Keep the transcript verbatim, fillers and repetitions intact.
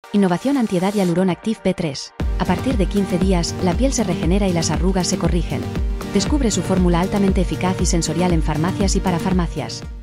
Innovación antiedad Hyaluron Active B tres. A partir de quince días, la piel se regenera y las arrugas se corrigen. Descubre su fórmula altamente eficaz y sensorial en farmacias y para farmacias.